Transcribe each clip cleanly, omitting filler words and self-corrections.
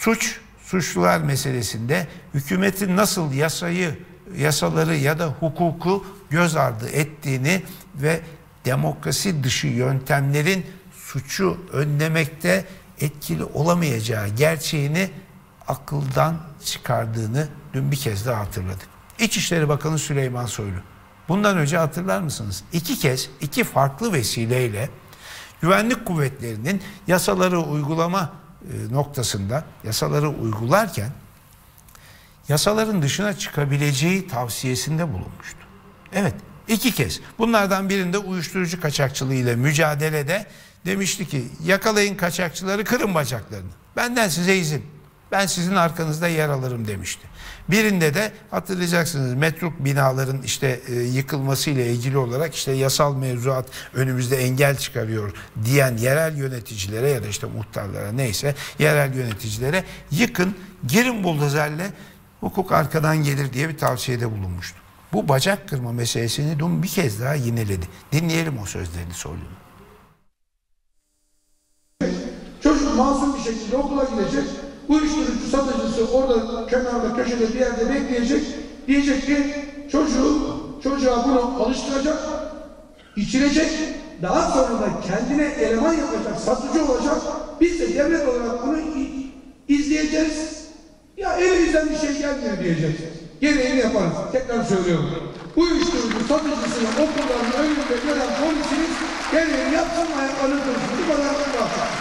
Suçlular meselesinde hükümetin nasıl yasaları ya da hukuku göz ardı ettiğini ve demokrasi dışı yöntemlerin suçu önlemekte etkili olamayacağı gerçeğini akıldan çıkardığını dün bir kez daha hatırladık. İçişleri Bakanı Süleyman Soylu. Bundan önce hatırlar mısınız? 2 kez 2 farklı vesileyle güvenlik kuvvetlerinin yasaları uygulama noktasında yasaları uygularken yasaların dışına çıkabileceği tavsiyesinde bulunmuştu. Evet, 2 kez. Bunlardan birinde uyuşturucu kaçakçılığı ile mücadelede demişti ki yakalayın kaçakçıları, kırın bacaklarını. Benden size izin. Ben sizin arkanızda yer alırım demişti. Birinde de hatırlayacaksınız metruk binaların yıkılmasıyla ilgili olarak yasal mevzuat önümüzde engel çıkarıyor diyen yerel yöneticilere ya da muhtarlara neyse yerel yöneticilere yıkın, girin buldozerle, hukuk arkadan gelir diye bir tavsiyede bulunmuştu. Bu bacak kırma meselesini dün bir kez daha yineledi. Dinleyelim o sözlerini Soylu'nun. Çocuk masum bir şekilde okula gidecek. Uyuşturucu satıcısı orada kenarda köşede bir yerde bekleyecek. Diyecek ki çocuğa bunu alıştıracak, içirecek. Daha sonra da kendine eleman yapacak, satıcı olacak. Biz de devlet olarak bunu izleyeceğiz. Ya elimizden bir şey gelmiyor diyeceğiz. Gereğini yaparız. Tekrar söylüyorum. Uyuşturucu satıcısını okulların önünde gören polisimiz gereğini yapsın, ayaklarını dursun. Bu kadar basit.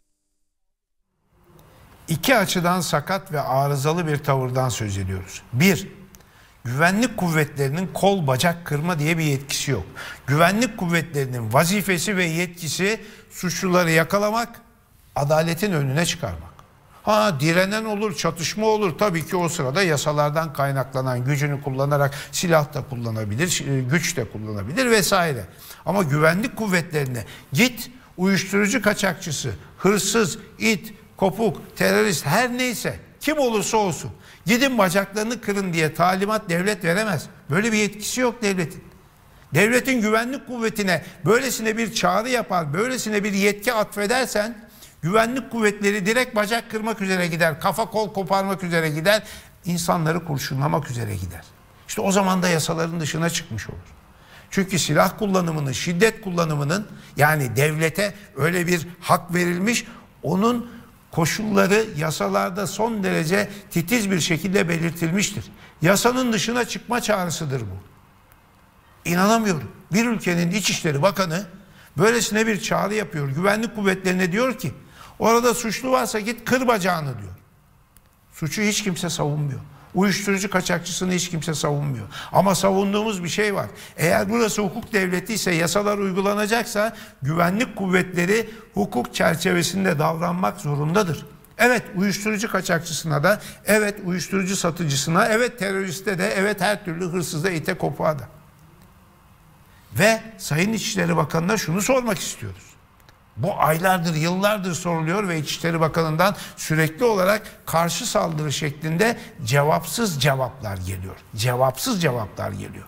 İki açıdan sakat ve arızalı bir tavırdan söz ediyoruz. 1. Güvenlik kuvvetlerinin kol bacak kırma diye bir yetkisi yok. Güvenlik kuvvetlerinin vazifesi ve yetkisi suçluları yakalamak, adaletin önüne çıkarmak. Direnen olur, çatışma olur. Tabii ki o sırada yasalardan kaynaklanan gücünü kullanarak silah da kullanabilir, güç de kullanabilir vesaire. Ama güvenlik kuvvetlerine git uyuşturucu kaçakçısı, hırsız, it, kopuk, terörist her neyse kim olursa olsun gidin bacaklarını kırın diye talimat devlet veremez. Böyle bir yetkisi yok devletin. Devletin güvenlik kuvvetine böylesine bir çağrı yapar, böylesine bir yetki atfedersen güvenlik kuvvetleri direkt bacak kırmak üzere gider, kafa kol koparmak üzere gider, insanları kurşunlamak üzere gider. İşte o zaman da yasaların dışına çıkmış olur. Çünkü silah kullanımının, şiddet kullanımının yani devlete öyle bir hak verilmiş, onun koşulları yasalarda son derece titiz bir şekilde belirtilmiştir. Yasanın dışına çıkma çağrısıdır bu. İnanamıyorum. Bir ülkenin İçişleri Bakanı böylesine bir çağrı yapıyor. Güvenlik kuvvetlerine diyor ki orada suçlu varsa git kır bacağını diyor. Suçu hiç kimse savunmuyor. Uyuşturucu kaçakçısını hiç kimse savunmuyor. Ama savunduğumuz bir şey var. Eğer burası hukuk devleti ise, yasalar uygulanacaksa güvenlik kuvvetleri hukuk çerçevesinde davranmak zorundadır. Evet uyuşturucu kaçakçısına da, evet uyuşturucu satıcısına, evet teröriste de, evet her türlü hırsıza, ite kopuğa da. Ve Sayın İçişleri Bakanı'na şunu sormak istiyoruz. Bu aylardır, yıllardır soruluyor ve İçişleri Bakanı'ndan sürekli olarak karşı saldırı şeklinde cevapsız cevaplar geliyor. Cevapsız cevaplar geliyor.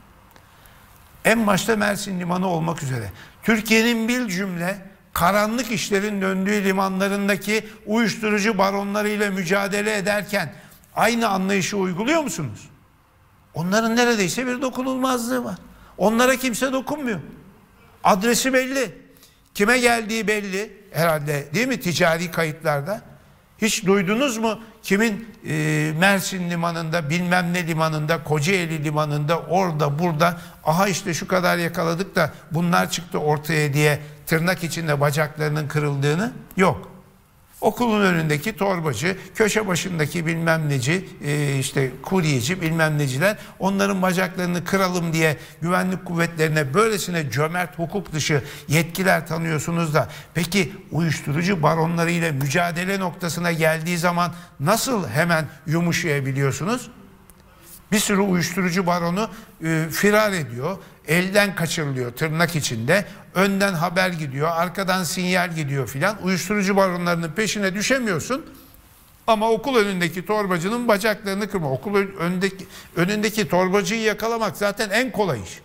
En başta Mersin Limanı olmak üzere Türkiye'nin bil cümle karanlık işlerin döndüğü limanlarındaki uyuşturucu baronlarıyla mücadele ederken aynı anlayışı uyguluyor musunuz? Onların neredeyse bir dokunulmazlığı var. Onlara kimse dokunmuyor. Adresi belli. Kime geldiği belli herhalde değil mi ticari kayıtlarda? Hiç duydunuz mu kimin Mersin limanında, bilmem ne limanında, Kocaeli limanında, orada burada aha işte şu kadar yakaladık da bunlar çıktı ortaya diye tırnak içinde bacaklarının kırıldığını? Yok. Okulun önündeki torbacı, köşe başındaki bilmem neci, kuryeci bilmem neciler onların bacaklarını kıralım diye güvenlik kuvvetlerine böylesine cömert hukuk dışı yetkiler tanıyorsunuz da peki uyuşturucu baronlarıyla mücadele noktasına geldiği zaman nasıl hemen yumuşayabiliyorsunuz? Bir sürü uyuşturucu baronu firar ediyor, elden kaçırılıyor tırnak içinde, önden haber gidiyor, arkadan sinyal gidiyor filan. Uyuşturucu baronlarının peşine düşemiyorsun ama okul önündeki torbacının bacaklarını kırma. Okul önündeki torbacıyı yakalamak zaten en kolay iş.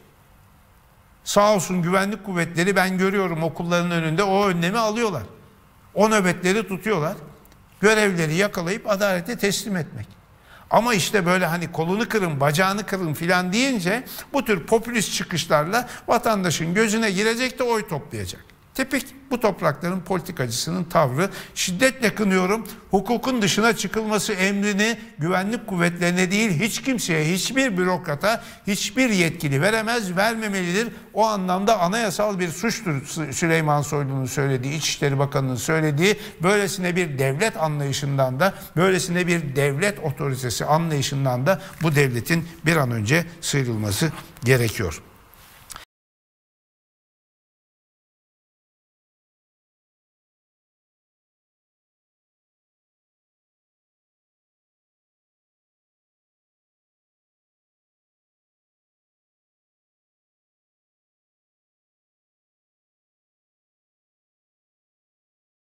Sağ olsun güvenlik kuvvetleri ben görüyorum okulların önünde o önlemi alıyorlar. O nöbetleri tutuyorlar. Görevleri yakalayıp adalete teslim etmek. Ama işte böyle hani kolunu kırın, bacağını kırın filan deyince bu tür popülist çıkışlarla vatandaşın gözüne girecek de oy toplayacak. Tipik bu toprakların politikacısının tavrı. Şiddetle kınıyorum. Hukukun dışına çıkılması emrini güvenlik kuvvetlerine değil hiç kimseye, hiçbir bürokrata, hiçbir yetkili veremez, vermemelidir. O anlamda anayasal bir suçtur Süleyman Soylu'nun söylediği, İçişleri Bakanı'nın söylediği. Böylesine bir devlet anlayışından da, böylesine bir devlet otoritesi anlayışından da bu devletin bir an önce sıyrılması gerekiyor.